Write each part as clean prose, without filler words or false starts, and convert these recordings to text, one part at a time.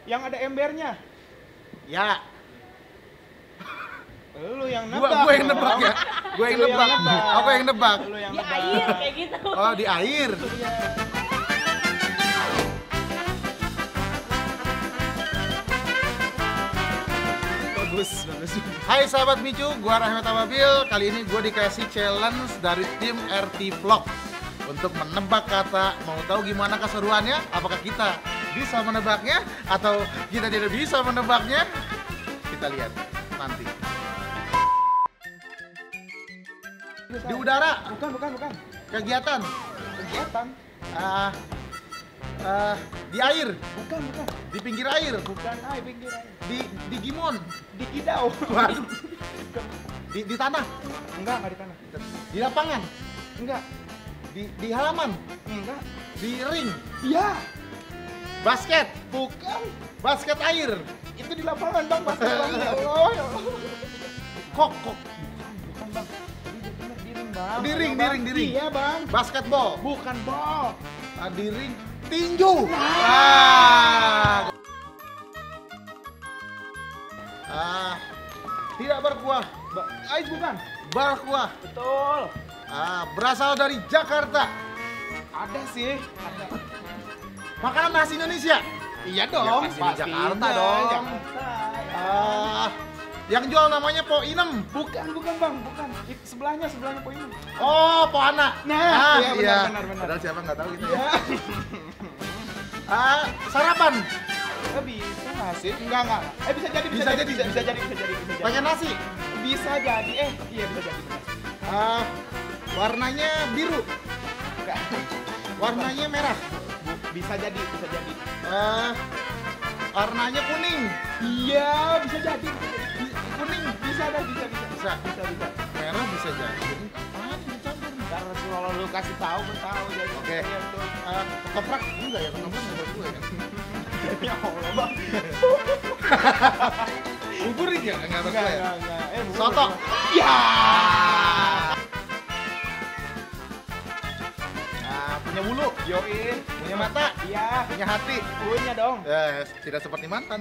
Yang ada embernya. Ya. Lu yang nebak. Gua yang nebak ya. Gua yang Lu yang nebak. nebak. Aku yang nebak. Lu yang Di nebak. air kayak gitu. Oh, di air. Iya. Bagus. Hai sahabat Micu, gua Rahmat Ababil. Kali ini gua dikasih challenge dari tim RT Vlog untuk menebak kata. Mau tahu gimana keseruannya? Apakah kita bisa menebaknya atau kita tidak bisa menebaknya? Kita lihat nanti. Di udara, Bukan. kegiatan, Kegiatan. di air, Bukan. di pinggir air, Bukan pinggir air. di gimon, Di kidau. waduh, di tanah, Enggak di tanah. di lapangan, Enggak. di halaman, Enggak. di ring, Iya. basket, Bukan. basket air, Itu di lapangan, Bang. Basket Bang. Ya Allah, ya Allah. kok, Bukan, Bang. Di ring, Bang. Di ring, Bang. di ring. Iya, Bang. basketball, Bukan ball. di ring, tinju. Tidak berkuah, Ais bukan. berkuah. Betul. Berasal dari Jakarta. Ada sih. Ada. Makanan khas Indonesia. Iya dong. pasti di Jakarta dong. Jakarta. Yang jual namanya Po Inem. Bukan Bang, bukan. Sebelahnya poin. Oh, Po Ana. Nah, iya, benar. Padahal siapa nggak tahu gitu Iya. ya. Sarapan. Bisa nggak sih? Enggak. Bisa jadi. Bisa jadi. Pakai nasi. Bisa jadi. Iya bisa jadi. Warnanya biru. Enggak. Warnanya merah. Bisa jadi. Warnanya kuning. Iya, bisa jadi. Kuning. Bisa. Bisa. Merah bisa jadi. Apaan dicampur? Ntar kalau lu kasih tahu, gue tahu jadi. Oke. Iya, betul. Ketoprak enggak ya? Ketoprak enggak gue ya. Ya Allah, Bang. Bubur ya? Enggak gue ya. Enggak. Soto. Ya. Punya bulu. Yoi. Punya mata. Iya. Punya hati. Punya dong. Tidak seperti mantan.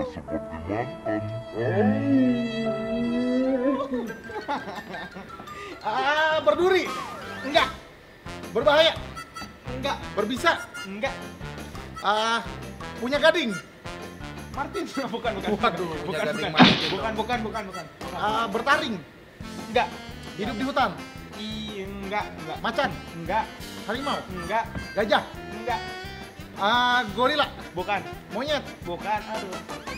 Berduri. Enggak. Berbahaya. Enggak. Berbisa. Enggak. Punya gading. Martin. Bukan. Waduh, punya gading Martin. Bukan. Bertaring. Enggak. Hidup di hutan. Enggak. Macan. Enggak. Harimau. Enggak. Gajah. Enggak. Gorila. Bukan. Monyet. Bukan. Aduh.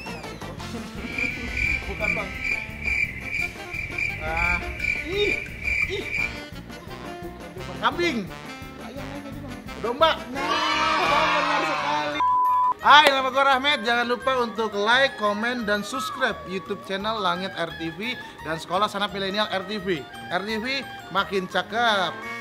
Bukan, Bang. Ih. Kambing. Ayo naik aja, Bang. Domba. Bang, benar sekali. Hai, nama gue Rahmat. Jangan lupa untuk like, komen, dan subscribe YouTube channel Langit RTV dan Sekolah Sanap Milenial RTV. RTV makin cakep.